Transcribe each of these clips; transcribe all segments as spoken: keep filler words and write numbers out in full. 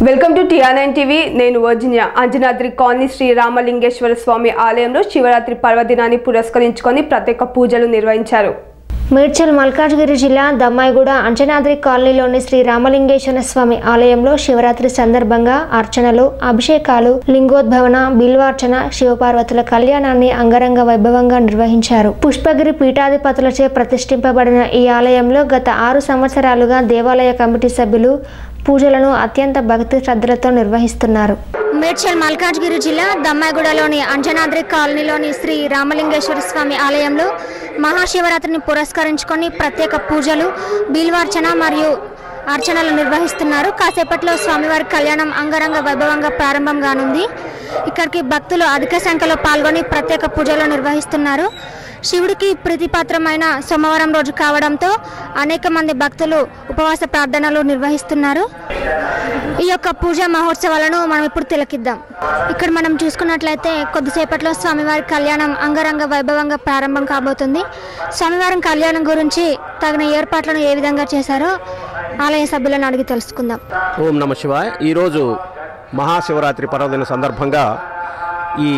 Welcome to T R nine TV. నేను Virginia. Anjanadri colony Sri Ramalingeshwara Swamy ఆలయంలో శివరాత్రి పర్వదినాన్ని పురస్కరించుకొని ప్రత్యేక పూజలు నిర్వహించారు. మేడ్చల్ మల్కాజ్గిరి జిల్లా దమ్మాయిగూడ అంజనాద్రి కాలనీలోని శ్రీ రామలింగేశ్వర స్వామి ఆలయంలో శివరాత్రి సందర్భంగా అర్చనలు, అభిషేకాలు, లింగోద్భవన, బిల్వార్చన, శివపార్వతుల కళ్యాణాన్ని అంగరంగ వైభవంగా నిర్వహించారు. పుష్పగిరి పీఠాధిపతులచే ప్రతిష్ఠింపబడిన ఈ ఆలయంలో గత ఆరు సంవత్సరాలుగా దేవాలయ కమిటీ సభ్యులు పూజలను అత్యంత భక్తి శ్రద్ధలతో నిర్వహిస్తున్నారు. మేడ్చల్ మల్కాజ్గిరి జిల్లా దమ్మాయిగూడలోని అంజనాద్రి కాలనీలోని శ్రీ రామలింగేశ్వర స్వామి ఆలయంలో మహాశివరాత్రిని పురస్కరించుకొని ప్రత్యేక పూజలు, బిల్వార్చన మరియు అర్చనలు నిర్వహిస్తున్నారు. కాసేపట్లో స్వామివారి కళ్యాణం అంగరంగ వైభవంగా ప్రారంభం కానుంది. ఇక్కడికి భక్తులు అధిక సంఖ్యలో పాల్గొని ప్రత్యేక పూజలు నిర్వహిస్తున్నారు. శివుడికి ప్రీతిపాత్రమైన సోమవారం రోజు కావడంతో అనేక మంది భక్తులు ఉపవాస ప్రార్థనలు నిర్వహిస్తున్నారు. ఈ యొక్క పూజా మహోత్సవాలను మనం ఇప్పుడు తిలకిద్దాం. ఇక్కడ మనం చూసుకున్నట్లయితే కొద్దిసేపట్లో స్వామివారి కళ్యాణం అంగరంగ వైభవంగా ప్రారంభం కాబోతుంది. స్వామివారి కళ్యాణం గురించి తగిన ఏర్పాట్లను ఏ విధంగా చేశారో ఆలయ సభ్యులను అడిగి తెలుసుకుందాం. ఓం నమ శివాయ. ఈరోజు మహాశివరాత్రి పర్వదిన సందర్భంగా ఈ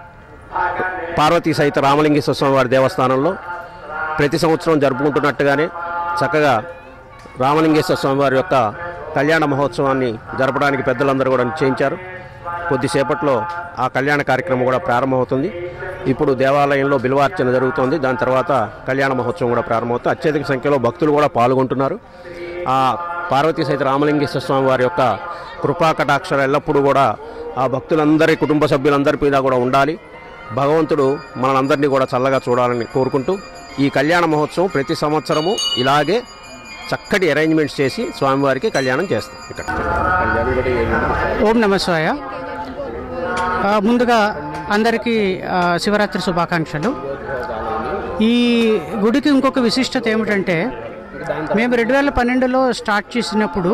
పార్వతీ సహిత రామలింగేశ్వర స్వామి వారి దేవస్థానంలో ప్రతి సంవత్సరం జరుపుకుంటున్నట్టుగానే చక్కగా రామలింగేశ్వర స్వామి వారి యొక్క కళ్యాణ మహోత్సవాన్ని జరపడానికి పెద్దలందరూ కూడా నిశ్చయించారు. కొద్దిసేపట్లో ఆ కళ్యాణ కార్యక్రమం కూడా ప్రారంభమవుతుంది. ఇప్పుడు దేవాలయంలో బిల్వార్చన జరుగుతుంది. దాని తర్వాత కళ్యాణ మహోత్సవం కూడా ప్రారంభమవుతుంది. అత్యధిక సంఖ్యలో భక్తులు కూడా పాల్గొంటున్నారు. ఆ పార్వతీ సహిత రామలింగేశ్వర స్వామి వారి యొక్క కృపా కటాక్షాలు ఎల్లప్పుడూ కూడా ఆ భక్తులందరి కుటుంబ సభ్యులందరి మీద కూడా ఉండాలి. భగవంతుడు మనందరినీ కూడా చల్లగా చూడాలని కోరుకుంటూ ఈ కళ్యాణ మహోత్సవం ప్రతి సంవత్సరము ఇలాగే చక్కటి అరేంజ్మెంట్స్ చేసి స్వామివారికి కళ్యాణం చేస్తాం. ఇక్కడ ఓం నమ శివాయ. ముందుగా అందరికీ శివరాత్రి శుభాకాంక్షలు. ఈ గుడికి ఇంకొక విశిష్టత ఏమిటంటే, మేము రెండు వేల పన్నెండులో స్టార్ట్ చేసినప్పుడు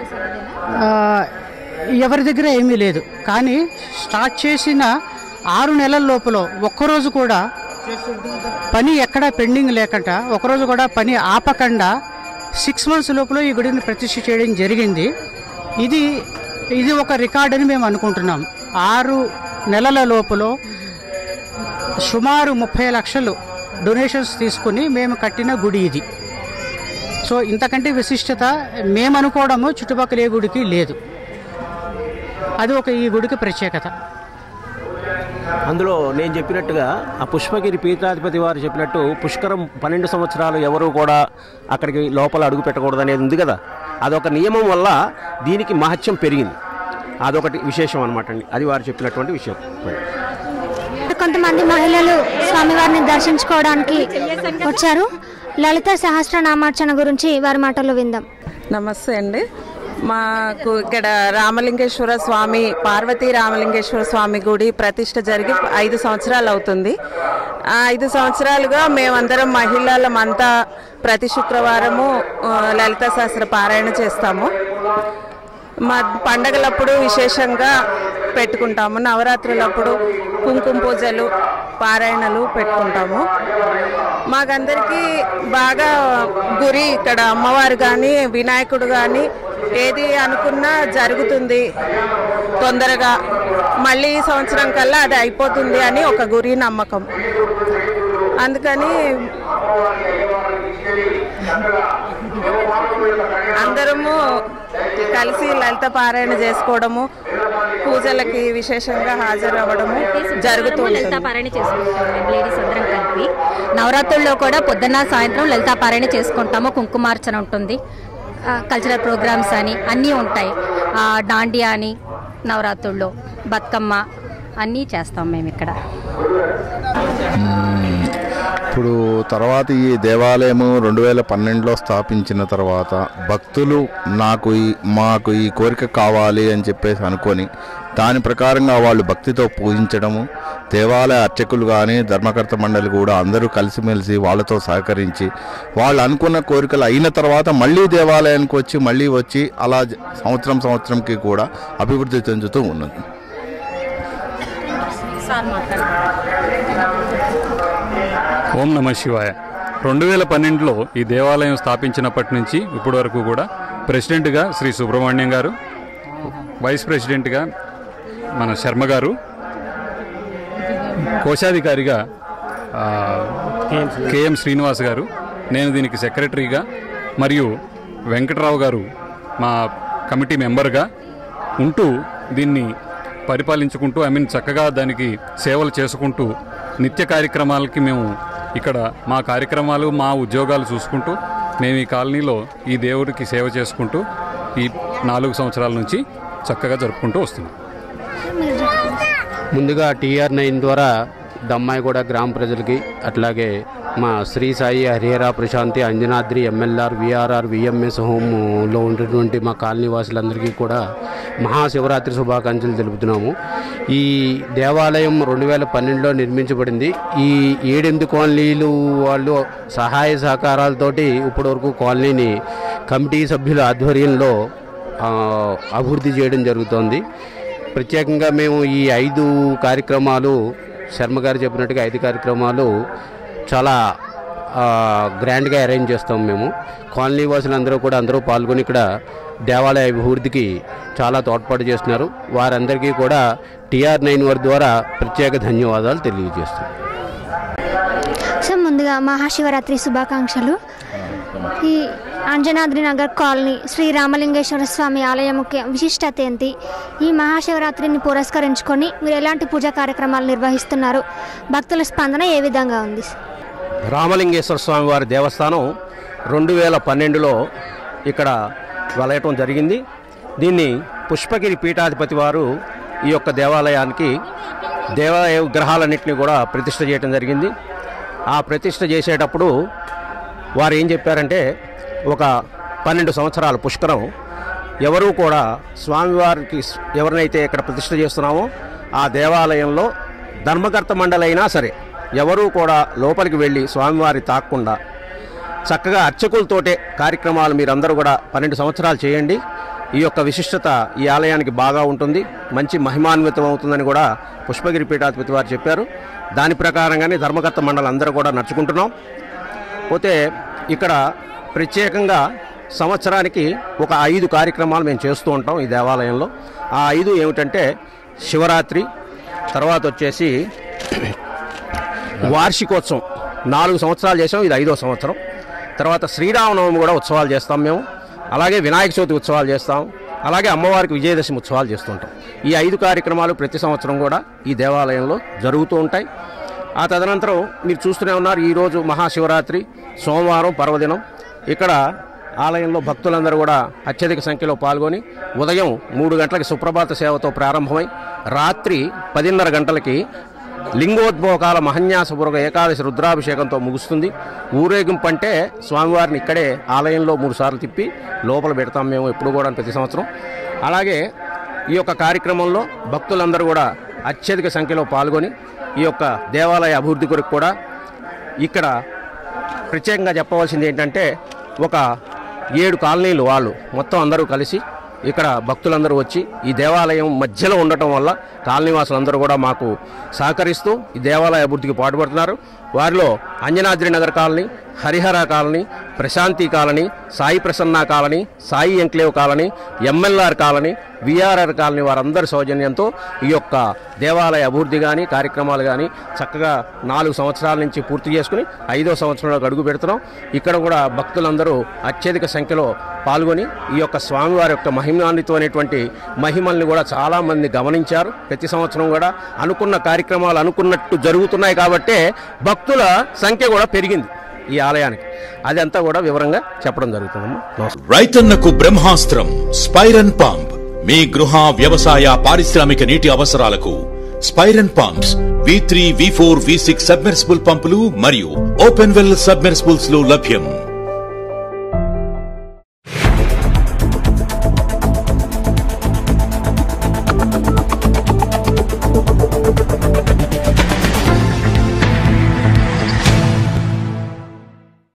ఎవరి దగ్గర ఏమీ లేదు. కానీ స్టార్ట్ చేసిన ఆరు నెలల లోపల ఒక్కరోజు కూడా పని ఎక్కడా పెండింగ్ లేకుండా, ఒకరోజు కూడా పని ఆపకుండా సిక్స్ మంత్స్ లోపల ఈ గుడిని ప్రతిష్ఠ చేయడం జరిగింది. ఇది ఇది ఒక రికార్డ్ అని మేము అనుకుంటున్నాం. ఆరు నెలల లోపల సుమారు ముప్పై లక్షలు డొనేషన్స్ తీసుకుని మేము కట్టిన గుడి ఇది. సో ఇంతకంటే విశిష్టత మేము అనుకోవడము చుట్టుపక్కల ఏ గుడికి లేదు. అది ఒక ఈ గుడికి ప్రత్యేకత. అందులో నేను చెప్పినట్టుగా ఆ పుష్పగిరి పీఠాధిపతి వారు చెప్పినట్టు పుష్కరం పన్నెండు సంవత్సరాలు ఎవరు కూడా అక్కడికి లోపల అడుగు పెట్టకూడదు అనేది ఉంది కదా. అదొక నియమం వల్ల దీనికి మహత్యం పెరిగింది. అదొకటి విశేషం అనమాట అండి. అది వారు చెప్పినటువంటి విషయం. కొంతమంది మహిళలు స్వామివారిని దర్శించుకోవడానికి వచ్చారు. లలిత సహస్రనామార్చన గురించి వారి మాటల్లో విందాం. నమస్తే అండి. మాకు ఇక్కడ రామలింగేశ్వర స్వామి, పార్వతీ రామలింగేశ్వర స్వామి గుడి ప్రతిష్ట జరిగి ఐదు సంవత్సరాలు అవుతుంది. ఆ ఐదు సంవత్సరాలుగా మేమందరం మహిళలమంతా ప్రతి శుక్రవారము లలిత సహస్ర పారాయణ చేస్తాము. మా పండగలప్పుడు విశేషంగా పెట్టుకుంటాము. నవరాత్రులప్పుడు కుంకుమ పూజలు, పారాయణలు పెట్టుకుంటాము. మాకందరికీ బాగా గురి ఇక్కడ అమ్మవారు కానీ వినాయకుడు కానీ ఏది అనుకున్నా జరుగుతుంది తొందరగా. మళ్ళీ ఈ సంవత్సరం కల్లా అది అయిపోతుంది అని ఒక గురి నమ్మకం. అందుకని అందరము కలిసి లలిత పారాయణ చేసుకోవడము, పూజలకి విశేషంగా హాజరవ్వడము జరుగుతుంది. లలితా పారాయణ చేసుకుంటాము లేడీస్ అందరం కలిపి. నవరాత్రుల్లో కూడా పొద్దున్న సాయంత్రం లలితా పారాయణ చేసుకుంటాము. కుంకుమార్చన ఉంటుంది, కల్చరల్ ప్రోగ్రామ్స్ అని అన్నీ ఉంటాయి. డాండియా అని నవరాత్రుల్లో, బతుకమ్మ అన్నీ చేస్తాం మేము ఇక్కడ. ఇప్పుడు తర్వాత ఈ దేవాలయము రెండు వేల పన్నెండులో స్థాపించిన తర్వాత భక్తులు నాకు ఈ మాకు ఈ కోరిక కావాలి అని చెప్పేసి అనుకొని దాని ప్రకారంగా వాళ్ళు భక్తితో పూజించడము, దేవాలయ అర్చకులు కానీ ధర్మకర్త మండలి కూడా అందరూ కలిసిమెలిసి వాళ్ళతో సహకరించి వాళ్ళు అనుకున్న కోరికలు అయిన తర్వాత మళ్ళీ దేవాలయానికి వచ్చి మళ్ళీ వచ్చి అలా సంవత్సరం సంవత్సరంకి కూడా అభివృద్ధి చెందుతూ ఉన్నది. ఓం నమ శివాయ. రెండు వేల పన్నెండులో ఈ దేవాలయం స్థాపించినప్పటి నుంచి ఇప్పటి వరకు కూడా ప్రెసిడెంట్గా శ్రీ సుబ్రహ్మణ్యం గారు, వైస్ ప్రెసిడెంట్గా మన శర్మ గారు, కోశాధికారిగా కేఎం శ్రీనివాస్ గారు, నేను దీనికి సెక్రటరీగా, మరియు వెంకటరావు గారు మా కమిటీ మెంబర్గా ఉంటూ దీన్ని పరిపాలించుకుంటూ ఐ మీన్ చక్కగా దానికి సేవలు చేసుకుంటూ నిత్య కార్యక్రమాలకి మేము ఇక్కడ మా కార్యక్రమాలు మా ఉద్యోగాలు చూసుకుంటూ మేము ఈ కాలనీలో ఈ దేవుడికి సేవ చేసుకుంటూ ఈ నాలుగు సంవత్సరాల నుంచి చక్కగా జరుపుకుంటూ వస్తున్నాం. ముందుగా టీఆర్ నైన్ ద్వారా దమ్మాయిగూడ గ్రామ ప్రజలకి, అట్లాగే మా Sri Sai Harihara Prashanti Anjanadri MLR VRR VMS హోమ్లో ఉన్నటువంటి మా కాలనీ వాసులందరికీ కూడా మహాశివరాత్రి శుభాకాంక్షలు తెలుపుతున్నాము. ఈ దేవాలయం రెండు వేల పన్నెండులో నిర్మించబడింది. ఈ ఏడెనిమిది కాలనీలు వాళ్ళు సహాయ సహకారాలతోటి ఇప్పటివరకు కాలనీని కమిటీ సభ్యుల ఆధ్వర్యంలో అభివృద్ధి చేయడం జరుగుతోంది. ప్రత్యేకంగా మేము ఈ ఐదు కార్యక్రమాలు శర్మ గారు చెప్పినట్టుగా ఐదు కార్యక్రమాలు చాలా గ్రాండ్గా అరేంజ్ చేస్తాం. మేము కాలనీ వాసులందరూ కూడా అందరూ పాల్గొని ఇక్కడ దేవాలయ అభివృద్ధికి చాలా తోడ్పాటు చేస్తున్నారు. వారందరికీ కూడా టీఆర్ నైన్ వారి ద్వారా ప్రత్యేక ధన్యవాదాలు తెలియజేస్తున్నాం. సో ముందుగా మహాశివరాత్రి శుభాకాంక్షలు. ఈ అంజనాద్రి నగర్ కాలనీ శ్రీ రామలింగేశ్వర స్వామి ఆలయం ముఖ్య విశిష్టత ఏంటి? ఈ మహాశివరాత్రిని పురస్కరించుకొని మీరు ఎలాంటి పూజా కార్యక్రమాలు నిర్వహిస్తున్నారు? భక్తుల స్పందన ఏ విధంగా ఉంది? రామలింగేశ్వర స్వామి వారి దేవస్థానం రెండు వేల పన్నెండులో ఇక్కడ వెలయటం జరిగింది. దీన్ని పుష్పగిరి పీఠాధిపతి వారు ఈ యొక్క దేవాలయానికి దేవాలయ విగ్రహాలన్నింటినీ కూడా ప్రతిష్ఠ చేయడం జరిగింది. ఆ ప్రతిష్ఠ చేసేటప్పుడు వారు ఏం చెప్పారంటే, ఒక పన్నెండు సంవత్సరాల పుష్కరం ఎవరూ కూడా స్వామివారికి ఎవరినైతే ఇక్కడ ప్రతిష్ఠ చేస్తున్నామో ఆ దేవాలయంలో ధర్మకర్త మండలైనా సరే ఎవరూ కూడా లోపలికి వెళ్ళి స్వామివారి తాక్కుండా చక్కగా అర్చకులతోటే కార్యక్రమాలు మీరందరూ కూడా పన్నెండు సంవత్సరాలు చేయండి. ఈ యొక్క విశిష్టత ఈ ఆలయానికి బాగా ఉంటుంది, మంచి మహిమాన్వితం అవుతుందని కూడా పుష్పగిరి పీఠాధిపతి వారు చెప్పారు. దాని ప్రకారంగానే ధర్మకర్త మండలి అందరూ కూడా నడుచుకుంటున్నాం. పోతే ఇక్కడ ప్రత్యేకంగా సంవత్సరానికి ఒక ఐదు కార్యక్రమాలు మేము చేస్తూ ఉంటాం ఈ దేవాలయంలో. ఆ ఐదు ఏమిటంటే శివరాత్రి, తర్వాత వచ్చేసి వార్షికోత్సవం, నాలుగు సంవత్సరాలు చేసాం, ఇది ఐదో సంవత్సరం. తర్వాత శ్రీరామనవమి కూడా ఉత్సవాలు చేస్తాం మేము, అలాగే వినాయక చవితి ఉత్సవాలు చేస్తాం, అలాగే అమ్మవారికి విజయదశమి ఉత్సవాలు చేస్తుంటాం. ఈ ఐదు కార్యక్రమాలు ప్రతి సంవత్సరం కూడా ఈ దేవాలయంలో జరుగుతూ ఉంటాయి. ఆ తదనంతరం మీరు చూస్తూనే ఉన్నారు, ఈరోజు మహాశివరాత్రి సోమవారం పర్వదినం. ఇక్కడ ఆలయంలో భక్తులందరూ కూడా అత్యధిక సంఖ్యలో పాల్గొని ఉదయం మూడు గంటలకి సుప్రభాత సేవతో ప్రారంభమై రాత్రి పదిన్నర గంటలకి లింగోద్భవకాల మహన్యాసపూర్వక ఏకాదశి రుద్రాభిషేకంతో ముగుస్తుంది. ఊరేగింపు అంటే స్వామివారిని ఇక్కడే ఆలయంలో మూడు సార్లు తిప్పి లోపల పెడతాం మేము ఎప్పుడు కూడా ప్రతి సంవత్సరం. అలాగే ఈ యొక్క కార్యక్రమంలో భక్తులందరూ కూడా అత్యధిక సంఖ్యలో పాల్గొని ఈ యొక్క దేవాలయ అభివృద్ధి కొరకు కూడా ఇక్కడ ప్రత్యేకంగా చెప్పవలసింది ఏంటంటే, ఒక ఏడు కాలనీలు వాళ్ళు మొత్తం అందరూ కలిసి ఇక్కడ భక్తులందరూ వచ్చి ఈ దేవాలయం మధ్యలో ఉండటం వల్ల కాలనీవాసులందరూ కూడా మాకు సహకరిస్తూ ఈ దేవాలయ అభివృద్ధికి పాటుపడుతున్నారు. వారిలో Anjanadri Nagar colony, Harihara colony, Prashanti colony, Sai Prasanna colony, Sai enclave colony, MLR colony, VRR colony వారందరి సౌజన్యంతో ఈ యొక్క దేవాలయ అభివృద్ధి కానీ కార్యక్రమాలు కానీ చక్కగా నాలుగు సంవత్సరాల నుంచి పూర్తి చేసుకుని ఐదో సంవత్సరంలోకి అడుగు పెడుతున్నాం. ఇక్కడ కూడా భక్తులందరూ అత్యధిక సంఖ్యలో పాల్గొని ఈ యొక్క స్వామివారి యొక్క మహిమాన్వితమైనటువంటి మహిమల్ని కూడా చాలామంది గమనించారు. ప్రతి సంవత్సరం కూడా అనుకున్న కార్యక్రమాలు అనుకున్నట్టు జరుగుతున్నాయి కాబట్టే భక్తుల సంఖ్య కూడా పెరిగింది ఈ ఆలయానికి. అదంతా కూడా వివరంగా చెప్పడం జరుగుతుందమ్మా. రైతన్నకు బ్రహ్మాస్త్రం స్పైరన్ పంప్. మీ గృహ వ్యవసాయ పారిశ్రామిక నీటి అవసరాలకు స్పైరన్ pumps V three V four V six submersible పంపులు మరియు ఓపెన్ వెల్ సబ్మెర్సిబుల్స్ లో లభ్యం.